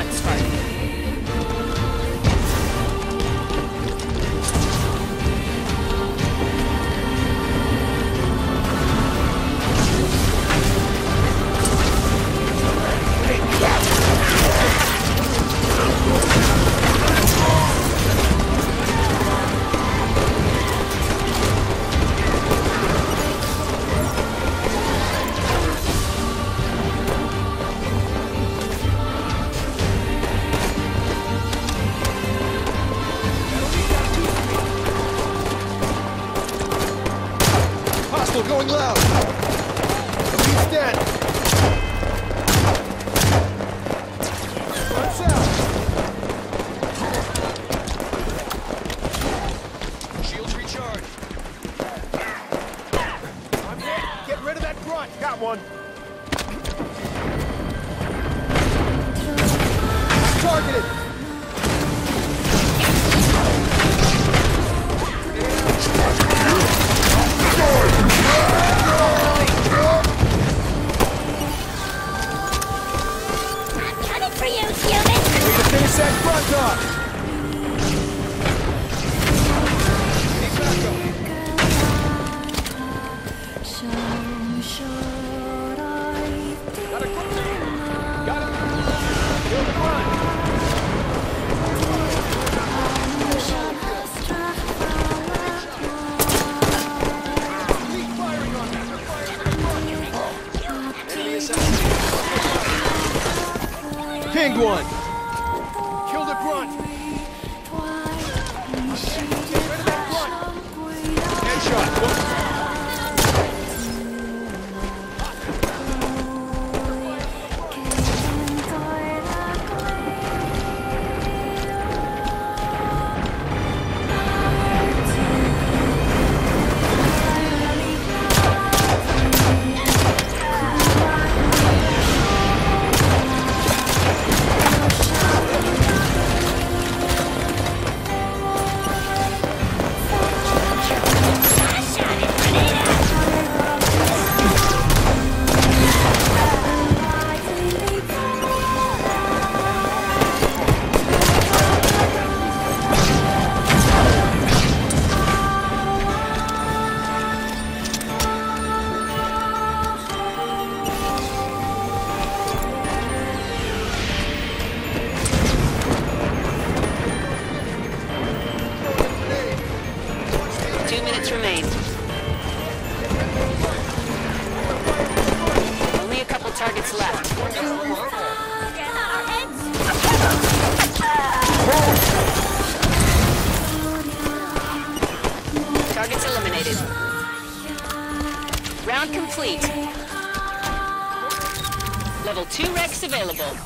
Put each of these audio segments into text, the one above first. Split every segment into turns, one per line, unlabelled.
transfer.
Going loud. He's dead. Watch out. Shields recharged. I'm hit. Get rid of that grunt. Got one. Targeted. Finish that front off! Keep back going. Got a Crumbling! Got him! Kill the run! Keep firing on that! They're firing on the front! Enemy assassin! Pinged one! Kill the grunt! Get rid of that grunt! Headshot!
Remain. Only a couple targets left. Targets eliminated. Round complete. Level 2 Rex available.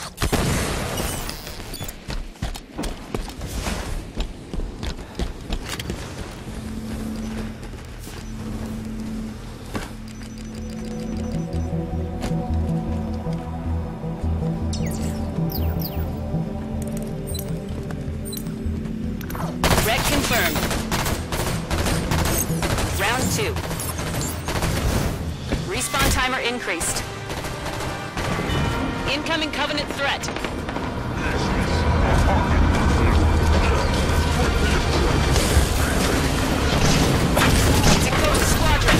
Confirmed. Round 2. Respawn timer increased. Incoming Covenant threat. Dakota Squadron.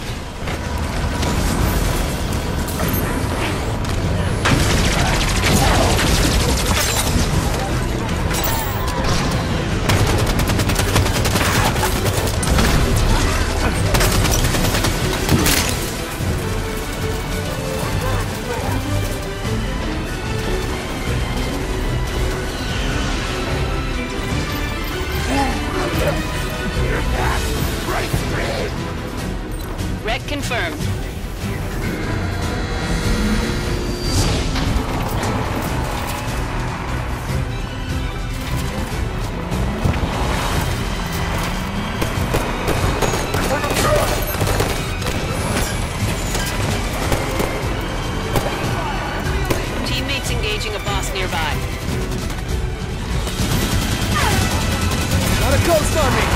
Red confirmed. Teammates engaging a boss nearby.
Got a ghost on me!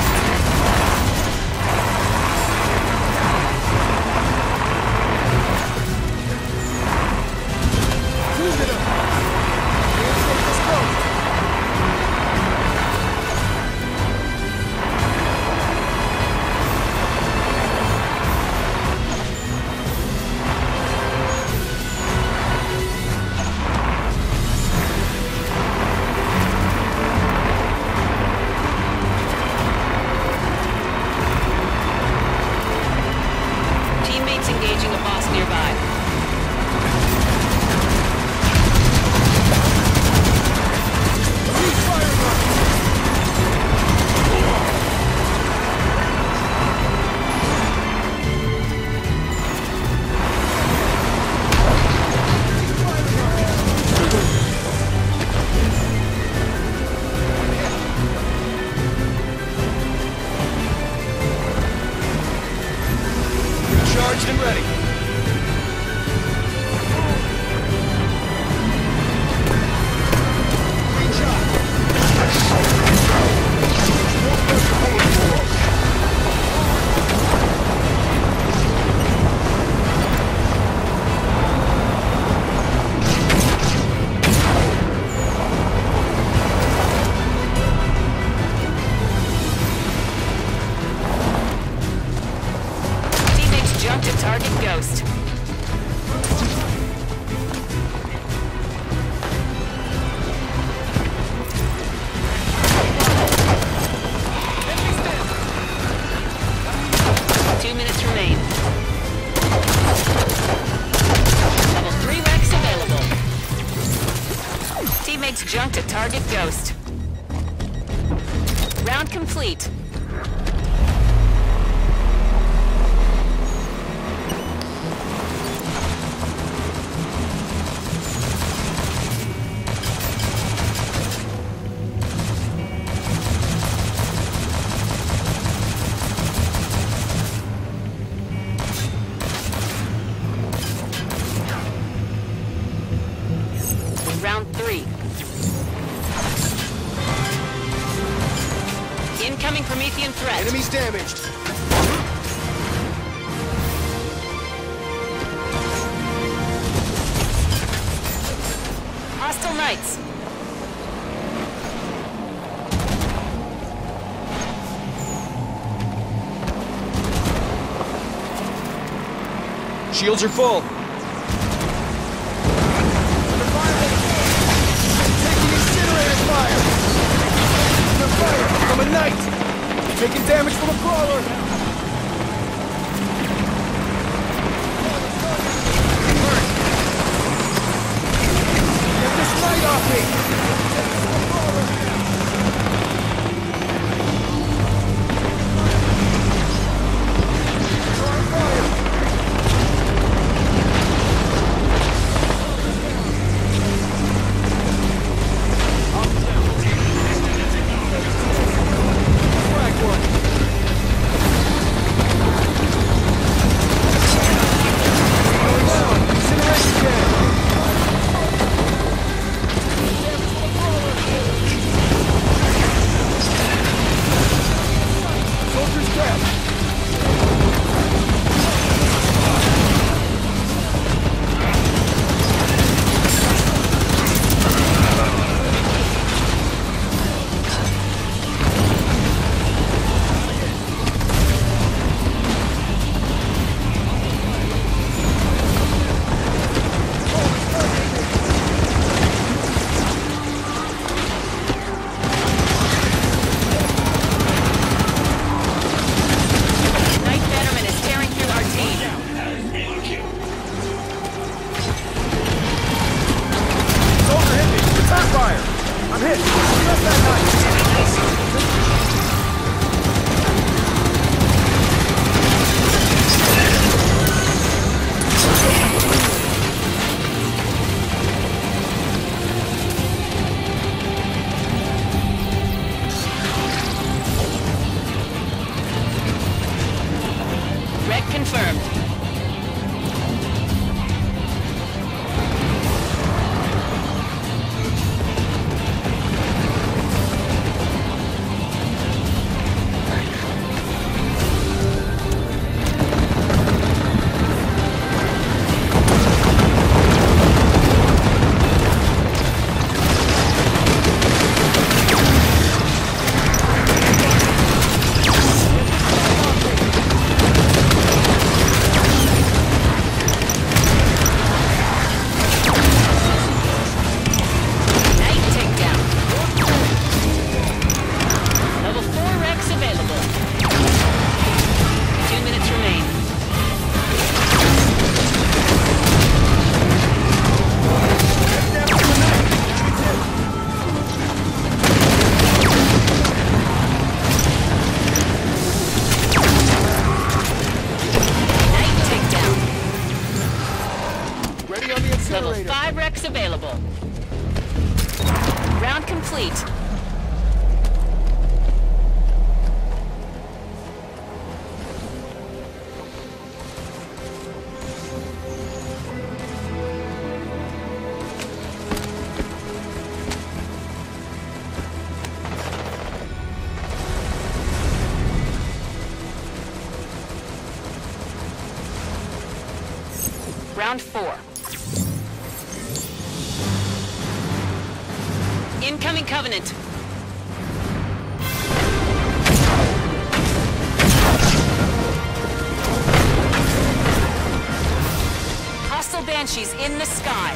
Let's jump to target Ghost. Round complete. Round 3. Incoming Promethean threat.
Enemies damaged.
Hostile Knights.
Shields are full. Taking incinerator fire. The fire from a knight. Taking damage from a crawler. Get this knight off me.
Confirmed. Level 5 Rex available. Round complete. Round 4. Incoming Covenant. Hostile Banshees in the sky.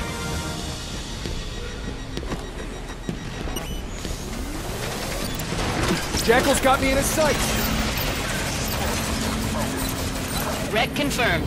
Jackal's got me in his sights.
Wreck confirmed.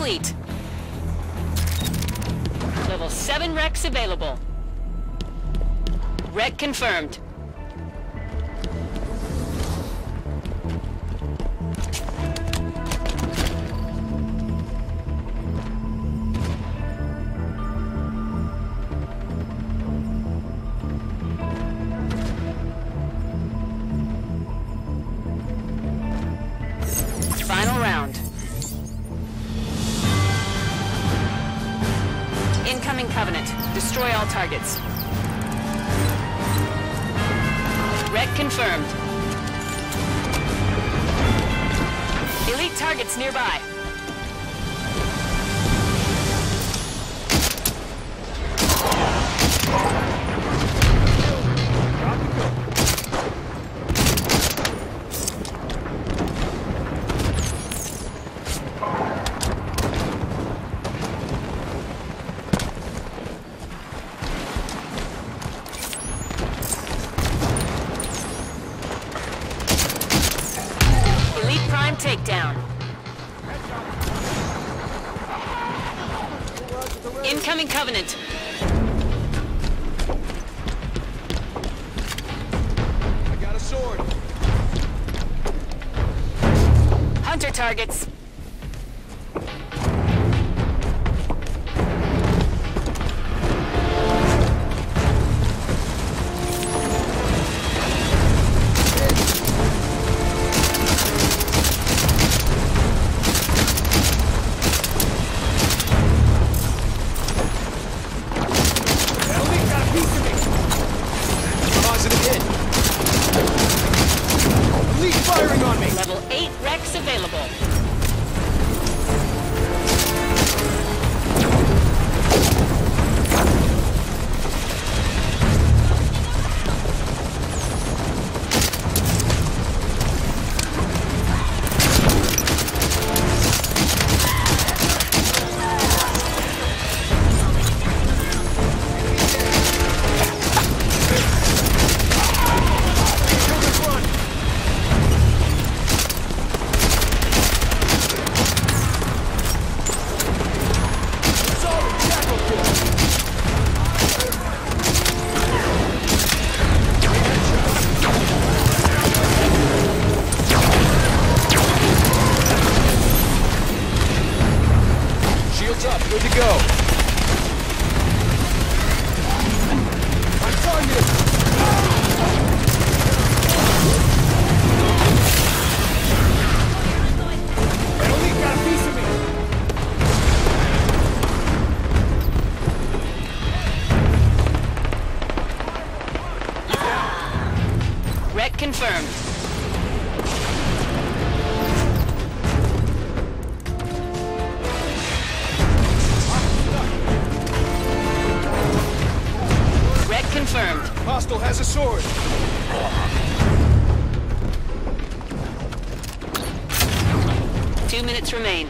complete. Level 7 recs available. Rec confirmed. Final round. Incoming Covenant. Destroy all targets. Rec confirmed. Elite targets nearby. Takedown. Incoming Covenant.
I got a sword.
Hunter targets. Level 8 recs available.
Good to go. I'm targeted. Elite got a piece of me.
Rec confirmed. Confirmed.
Hostile has a sword.
2 minutes remain.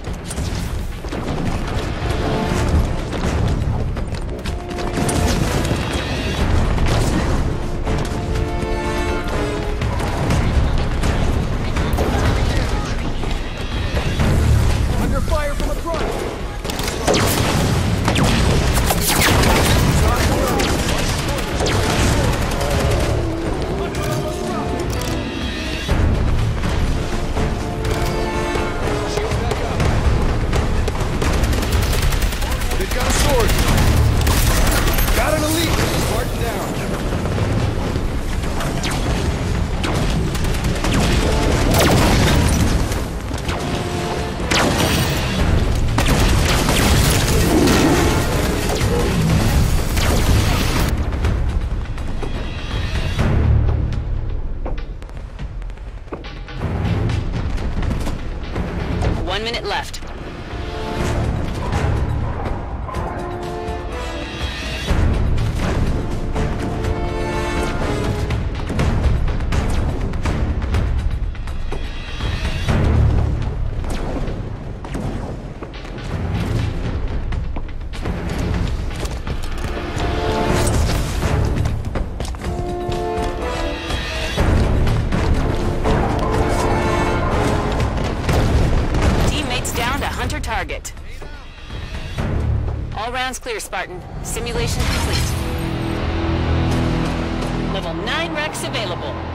Under fire from the front. Got an elite! Marked down.
One minute left. Target. All rounds clear, Spartan. Simulation complete. Level 9 Rex available.